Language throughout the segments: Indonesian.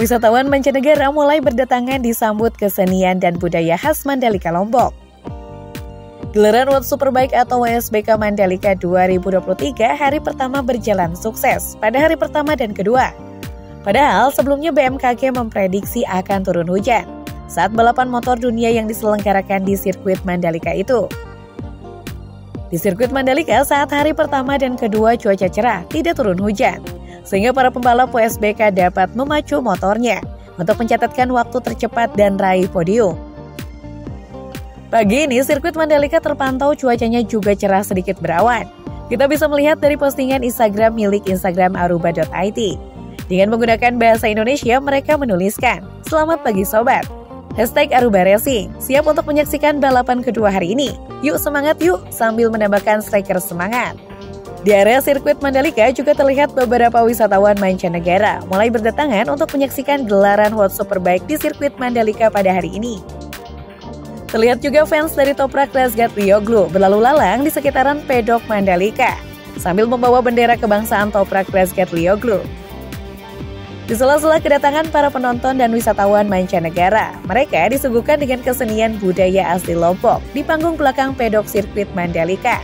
Wisatawan mancanegara mulai berdatangan disambut kesenian dan budaya khas Mandalika Lombok. Gelaran World Superbike atau WSBK Mandalika 2023 hari pertama berjalan sukses pada hari pertama dan kedua. Padahal sebelumnya BMKG memprediksi akan turun hujan saat balapan motor dunia yang diselenggarakan di sirkuit Mandalika itu. Di sirkuit Mandalika saat hari pertama dan kedua cuaca cerah, tidak turun hujan, sehingga para pembalap WSBK dapat memacu motornya untuk mencatatkan waktu tercepat dan raih podium. Pagi ini, sirkuit Mandalika terpantau cuacanya juga cerah sedikit berawan. Kita bisa melihat dari postingan Instagram milik Instagram aruba.it. Dengan menggunakan bahasa Indonesia, mereka menuliskan, "Selamat pagi sobat. #Aruba Racing, siap untuk menyaksikan balapan kedua hari ini. Yuk semangat yuk," sambil menambahkan striker semangat. Di area sirkuit Mandalika juga terlihat beberapa wisatawan mancanegara mulai berdatangan untuk menyaksikan gelaran World Superbike di sirkuit Mandalika pada hari ini. Terlihat juga fans dari Toprak Razgatlioglu berlalu lalang di sekitaran pedok Mandalika sambil membawa bendera kebangsaan Toprak Razgatlioglu. Di sela-sela kedatangan para penonton dan wisatawan mancanegara, mereka disuguhkan dengan kesenian budaya asli Lombok di panggung belakang pedok sirkuit Mandalika.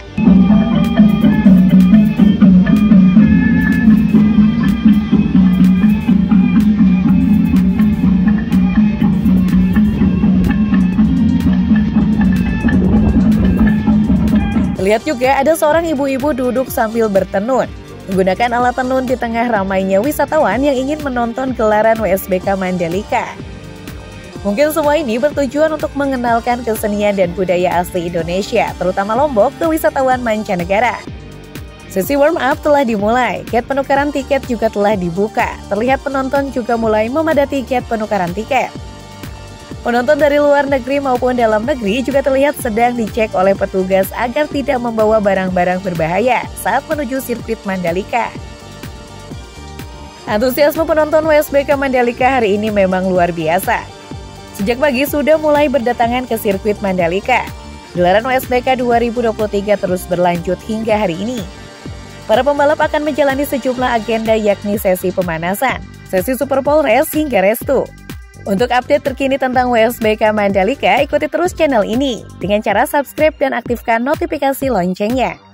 Lihat juga ada seorang ibu-ibu duduk sambil bertenun, menggunakan alat tenun di tengah ramainya wisatawan yang ingin menonton gelaran WSBK Mandalika. Mungkin semua ini bertujuan untuk mengenalkan kesenian dan budaya asli Indonesia, terutama Lombok, ke wisatawan mancanegara. Sesi warm up telah dimulai, gate penukaran tiket juga telah dibuka. Terlihat penonton juga mulai memadati gate penukaran tiket. Penonton dari luar negeri maupun dalam negeri juga terlihat sedang dicek oleh petugas agar tidak membawa barang-barang berbahaya saat menuju sirkuit Mandalika. Antusiasme penonton WSBK Mandalika hari ini memang luar biasa. Sejak pagi sudah mulai berdatangan ke sirkuit Mandalika. Gelaran WSBK 2023 terus berlanjut hingga hari ini. Para pembalap akan menjalani sejumlah agenda yakni sesi pemanasan, sesi Super Pole Race hingga Race 2. Untuk update terkini tentang WSBK Mandalika, ikuti terus channel ini dengan cara subscribe dan aktifkan notifikasi loncengnya.